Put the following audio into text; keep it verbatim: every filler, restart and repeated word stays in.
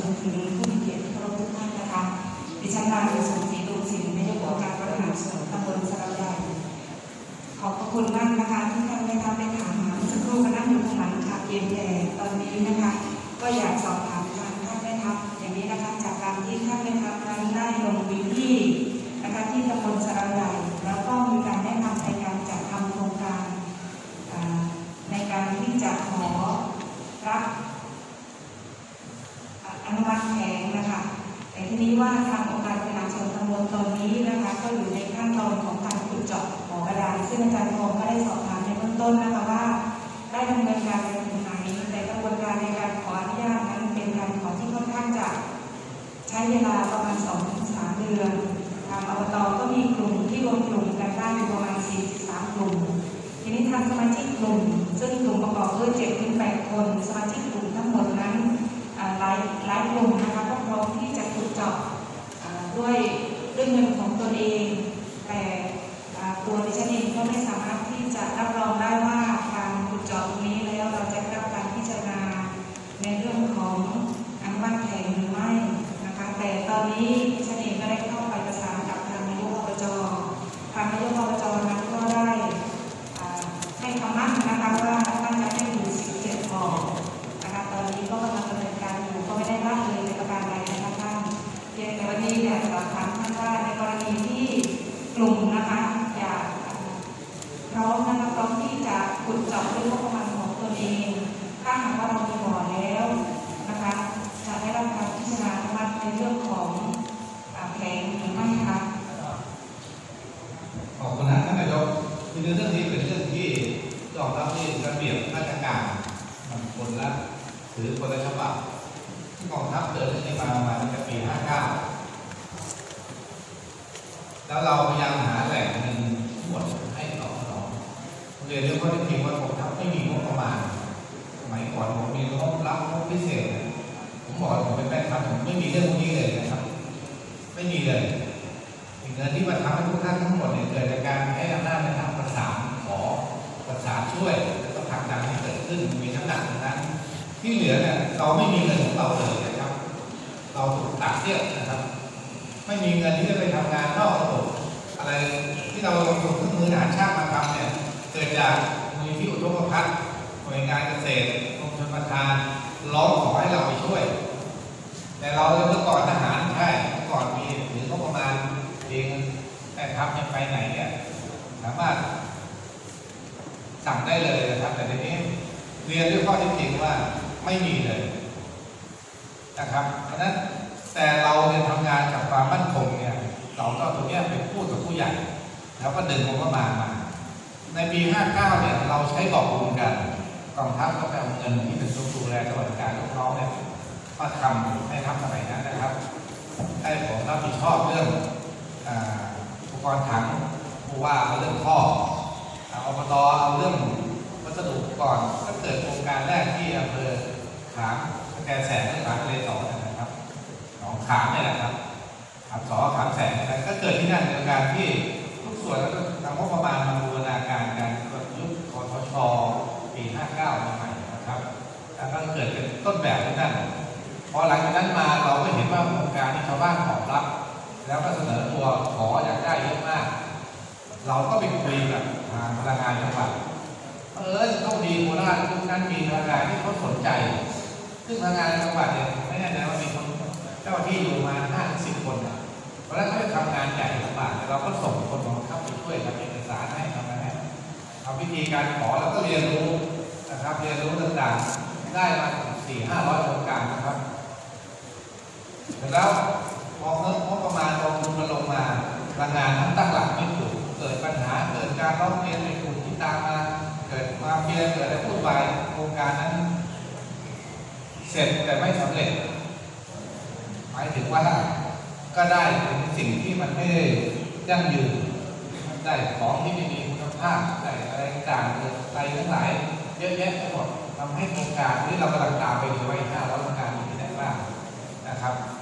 ญถึงผู้มีเกียรติที่เคารพทุกท่านนะคะดิฉันนางสมศรีดวงศิลป์นายกองค์การบริหารส่วนตำบลสระใหญ่ขอบพระคุณมากนะคะที่ท่านได้รับได้ถามมาสักครู่ก็นั่งอยู่ข้างหลังค่ะเกียรติแย่ตอนนี้นะคะก็อยากสอบถามทางท่านได้ทัพอย่างนี้นะคะจากการที่ท่านได้ทัพนั้นได้ลงพื้นที่นะคะที่ตำบลสระใหญ่แล้วก็มีการได้ทำในการจัดทำโครงการในการที่จะขอรับอนุมัติแผงนะคะแต่ทีนี้ว่าทางองค์การบริหารส่วนตำบลตอนนี้นะคะก็อยู่ในขั้นตอนของการขุดเจาะบ่อบาดาลซึ่งอาจารย์พงศ์ก็ได้สอบถามในเบื้องต้นนะคะว่าได้ดำเนินการไปถึงไหนแต่กระบวนการในการขออนุญาตนั้นเป็นการขอที่ค่อนข้างจะใช้เวลาประมาณ สองถึงสาม เดือนทางอบตก็มีกลุ่มที่รวมกลุ่มกันได้อยู่ประมาณสี่สิบสามกลุ่มทีนี้ทางสมาชิกกลุ่มซึ่งกลุ่มประกอบด้วย เจ็ดถึงแปด คนสมาชิกกลุ่มทั้งหมดนั้นหลายหลายกลุ่มนะคะก็พร้อมที่จะขุดเจาะด้วยด้วยเงินของตนเองแต่ตัวดิฉันเองก็ไม่สามารถที่จะรับรองได้ว่าการขุดเจาะตรงนี้แล้วเราจะได้รับการพิจารณาในเรื่องของอนุมัติแผงหรือไม่นะคะแต่ตอนนี้ดิฉันเองก็ได้เข้าไปประสานกับทางนายกอบจทางนายกอบจนั้นก็ได้ให้คำมั่นนะคะว่าท่านจะให้อยู่สิบเจ็ดบ่อนะคะตอนนี้ก็กำลังดำเนินการอยู่ก็ไม่ได้ละเลยในประการใดนะคะท่านเพียงแต่วันนี้อยากสอบถามท่านว่าในกรณีที่กลุ่มนะคะอยากพร้อมนะคะพร้อมที่จะขุดเจาะด้วยงบประมาณของตนเองถ้าหากว่าเรามีบ่อแล้วนะคะจะได้รับการพิจารณาอนุมัติในเรื่องของแผงหรือไม่คะขอบคุณนะท่านนายกคือเรื่องนี้เป็นเรื่องที่ยอมรับที่ระเบียบราชการมันคนละหรือคนละฉบับที่กองทัพเดินเรื่องนี้มามาตั้งแต่ปีห้าเก้าแล้วเราพยายามหาแหล่งเงินทั้งหมดให้ตอบสนองเรียนเรื่องข้อเท็จจริงว่ากองทัพไม่มีงบประมาณสมัยก่อนผมมีงบรับงบพิเศษผมบอกผมเป็นแม่ทัพผมไม่มีเรื่องพวกนี้เลยนะครับไม่มีเลยเงินที่มาทำให้ทุกท่านทั้งหมดเนี่ยเกิดจากการให้อำนาจในทางประสานขอประสานช่วยแล้วก็ผลักดันให้เกิดขึ้นมีน้ำหนักนั้นที่เหลือเนี่ยเราไม่มีเงินของเราเลยนะครับเราถูกตัดเยอะนะครับไม่มีเงินที่จะไปทำงานนอกระบบอะไรที่เราลงทุนเครื่องมือหาชาติมาทำเนี่ยเกิดจากมูลนิธิอุทกภัณฑ์หน่วยงานเกษตรกรมชลประทานร้องขอให้เราไปช่วยแต่เราเมื่อก่อนทหารใช่เมื่อก่อนมีหรือก็ประมาณเองแต่ทัพยังไปไหนเนี่ยสามารถสั่งได้เลยนะครับแต่ทีนี้เรียนด้วยข้อเท็จจริงว่าไม่มีเลยนะครับเพราะนั้นแต่เราเนี่ยทำงานกับความมั่นคงเนี่ยเราก็ตรงนี้เป็นพูดกับผู้ใหญ่แล้วก็ดึงงบประมาณมาในปีห้าเก้าเนี่ยเราใช้บอกบุญกันกองทัพก็ไปเอาเงินที่เป็นตัวดูแลสวัสดิการลูกน้องเนี่ยมาทำให้ทัพสมัยนั้นนะครับให้ผมรับผิดชอบเรื่องอุปกรณ์ถังผู้ว่าเรื่องท่ออบตเอาเรื่องวัสดุก่อนก็เกิดโครงการแรกที่อำเภอขามแกแสนขามทะเลสอนะครับหนองขามนี่แหละครับขามสอขามแสนนะครับก็เกิดที่นั่นในการที่ทุกส่วนแล้วก็นำงบประมาณมาบูรณาการการยุคคทช.ปีห้าเก้าใหม่นะครับแล้วก็เกิดเป็นต้นแบบที่นั่นพอหลังจากนั้นมาเราก็เห็นว่าโครงการที่ชาวบ้านตอบรับแล้วก็เสนอตัวขออยากได้เยอะมากเราก็ไปคุยกับทางพลังงานจังหวัดเออต้องดีโคราชทุกนั้นมีพลังงานที่เขาสนใจซึ่งพลังงานจังหวัดเนี่ยไม่แน่ใจว่ามีคนเจ้าที่อยู่มาห้าถึงสิบคนเพราะฉะนั้นเขาทำงานใหญ่ลำบากแต่เราก็ส่งคนของเขาไปช่วยทำเอกสารให้ทำอะไรทำวิธีการขอแล้วก็เรียนรู้นะครับเรียนรู้ต่างๆได้มาสี่ห้าร้อยโครงการนะครับแล้วพอเงินงบประมาณกองทุนมันลงมาพลังงานทั้งตั้งหลักไม่ถูกเกิดปัญหาเกิดการร้องเรียนในกลุ่มที่ตามมาเกิดมาเพียเกิดอะไรพูดไปโครงการนั้นเสร็จแต่ไม่สำเร็จหมายถึงว่าก็ได้เป็นสิ่งที่มันไม่ได้ยั่งยืนได้ของที่ไม่มีคุณภาพได้อะไรต่างๆอะไรทั้งหลายเยอะแยะไปหมดทำให้โครงการที่เรากำลังตามไปดูไว้ห้าร้อยโครงการที่ได้บ้างนะครับ